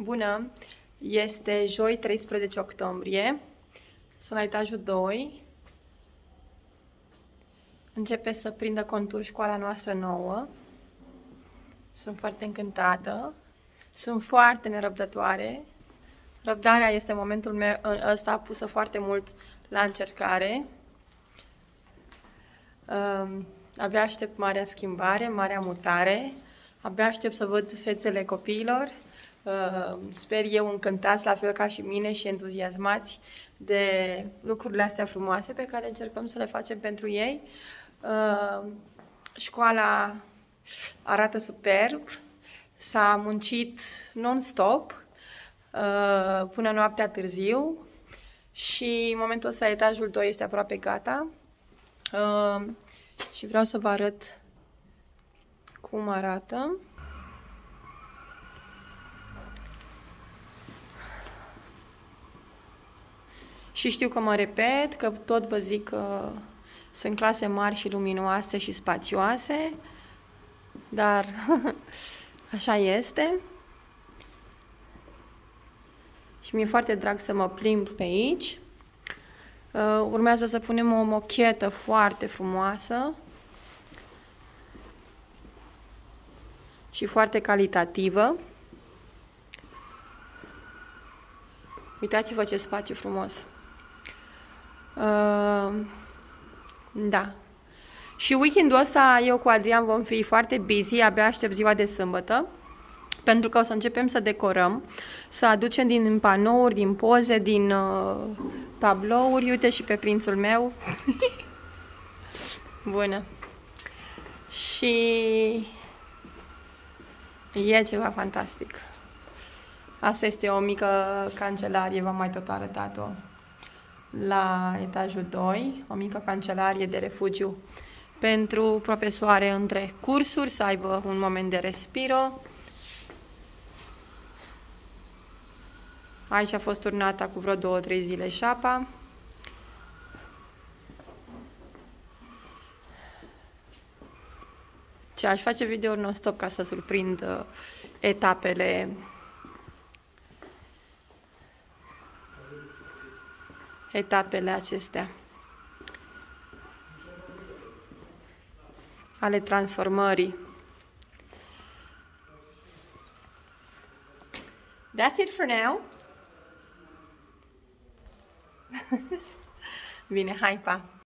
Bună! Este joi 13 octombrie. Sunt la etajul 2. Începe să prindă contur școala noastră nouă. Sunt foarte încântată. Sunt foarte nerăbdătoare. Răbdarea este momentul meu ăsta pusă foarte mult la încercare. Abia aștept marea schimbare, marea mutare. Abia aștept să văd fețele copiilor. Sper eu încântați la fel ca și mine și entuziasmați de lucrurile astea frumoase pe care încercăm să le facem pentru ei. Școala arată superb, s-a muncit non-stop până noaptea târziu și în momentul ăsta etajul 2 este aproape gata și vreau să vă arăt cum arată. Și știu că mă repet, că tot vă zic că sunt clase mari și luminoase și spațioase, dar așa este. Și mi-e foarte drag să mă plimb pe aici. Urmează să punem o mochetă foarte frumoasă și foarte calitativă. Uitați-vă ce spațiu frumos! Da. Și weekendul ăsta eu cu Adrian vom fi foarte busy, abia aștept ziua de sâmbătă, pentru că o să începem să decorăm, să aducem din panouri, din poze, din tablouri. Uite și pe prințul meu. Bună. Și e ceva fantastic. Asta este o mică cancelarie, v-am mai tot arătat-o la etajul 2, o mică cancelarie de refugiu pentru profesoare între cursuri, să aibă un moment de respiro. Aici a fost turnată cu vreo 2-3 zile șapa. Ce aș face video non-stop ca să surprind etapele acestea ale transformării. That's it for now. Bine, hai, pa!